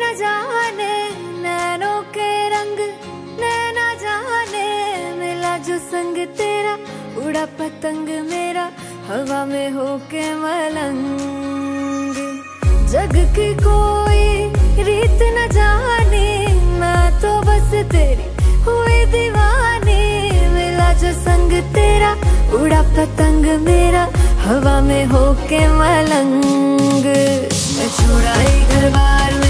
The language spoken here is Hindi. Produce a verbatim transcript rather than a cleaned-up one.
न जाने नैनों के रंग, नैना जाने मिला जो संग तेरा, उड़ा पतंग मेरा हवा में होके मलंग। जग की कोई रीत न जाने, मैं तो बस तेरी हुई दीवानी, मिला जो संग तेरा, उड़ा पतंग मेरा हवा में होके मलंग। मैं छोड़ा ही घर बार